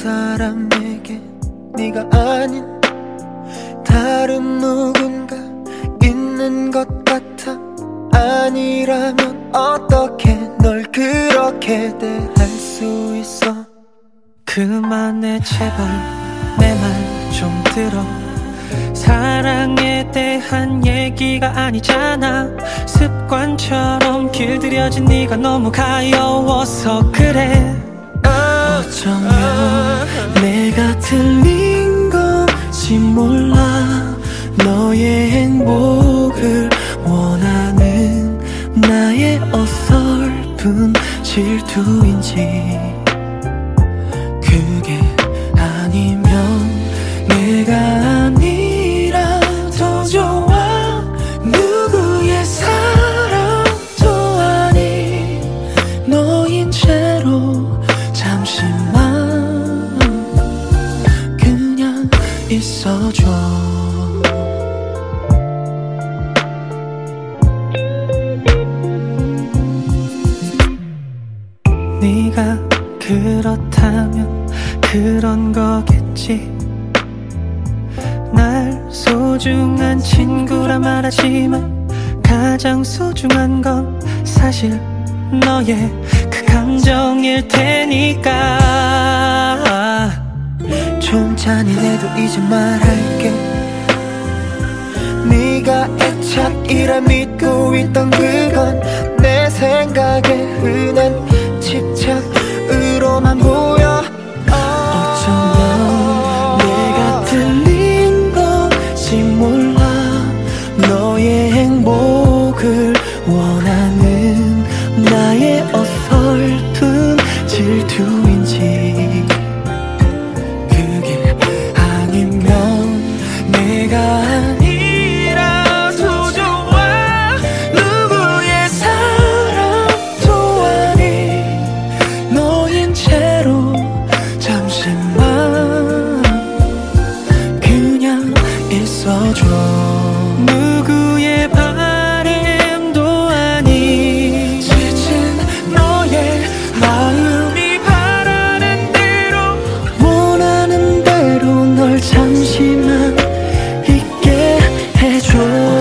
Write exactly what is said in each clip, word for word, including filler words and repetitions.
사람에게 네가 아닌 다른 누군가 있는 것 같아. 아니라면 어떻게 널 그렇게 대할 수 있어. 그만해 제발 내 말 좀 들어. 사랑에 대한 얘기가 아니잖아. 습관처럼 길들여진 네가 너무 가여워서 그래. 어쩌면 내가 틀린 건지 몰라. 너의 행복을 원하는 나의 어설픈 질투인지. 그게 아니면 내가 아니라도 좋아. 누구의 사랑도 아닌 너인 채로 잠시만 그냥 있어줘. 네가 그렇다면 그런 거겠지. 날 소중한 친구라 말하지만 가장 소중한 건 사실 너의 그 감정일 테니까. 좀 잔인해도 이제 말할게. 네가 애착이라 믿고 있던 그건 내 생각에 흔한 집착으로만 보여. 어쩌면 내가 틀린 건지 몰라. 너의 행복을 원하는 나의 어설픈 질투인지. 그게 아니면 내가 아니라도 좋아. 누구의 사랑도 아닌 너인 채로 잠시만 그냥 있어줘. 누구의 바램도 아닌 지친 너의 마음이 바라는 대로 원하는 대로 널 잠시만 있게 해줘.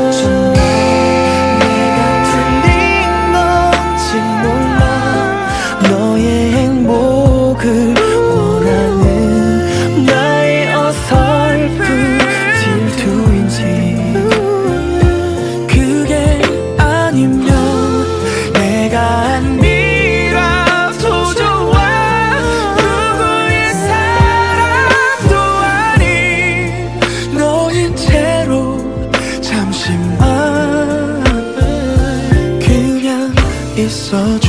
내가 틀린 건지 몰라. 너의 행복을 원하는 나의 어설픈 질투인지. 그게 아니면 내가 아니라도 좋아. 누구의 사랑도 아닌 너인 채로 잠시만 그냥 있어줘.